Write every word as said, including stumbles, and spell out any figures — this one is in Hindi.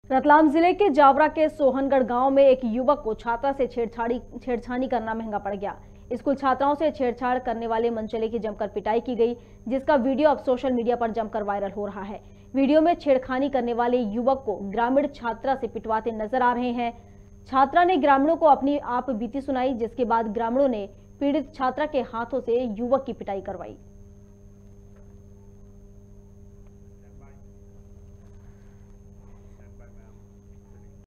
रतलाम जिले के जावरा के सोहनगढ़ गांव में एक युवक को छात्रा से छेड़छाड़ी छेड़छानी करना महंगा पड़ गया। स्कूल छात्राओं से छेड़छाड़ करने वाले मनचले की जमकर पिटाई की गई, जिसका वीडियो अब सोशल मीडिया पर जमकर वायरल हो रहा है। वीडियो में छेड़खानी करने वाले युवक को ग्रामीण छात्रा से पिटवाते नजर आ रहे हैं। छात्रा ने ग्रामीणों को अपनी आप बीती सुनाई, जिसके बाद ग्रामीणों ने पीड़ित छात्रा के हाथों से युवक की पिटाई करवाई।